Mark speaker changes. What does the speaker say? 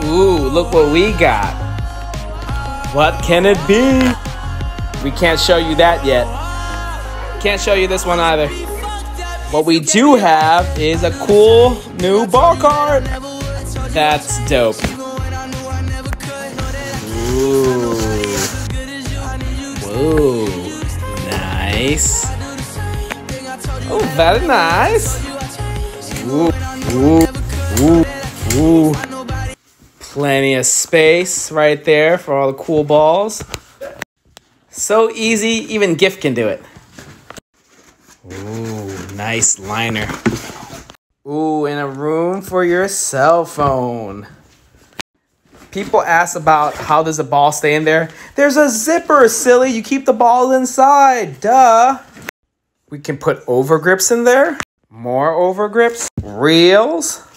Speaker 1: Ooh, look what we got. What can it be? We can't show you that yet. Can't show you this one either. What we do have is a cool new ball card. That's dope. Ooh. Whoa. Nice. Oh, very nice. Ooh. Ooh. Ooh. Ooh. Plenty of space right there for all the cool balls. So easy, even GIF can do it. Ooh, nice liner. Ooh, and a room for your cell phone. People ask about how does the ball stay in there. There's a zipper, silly. You keep the ball inside, duh. We can put over grips in there. More over grips. Reels.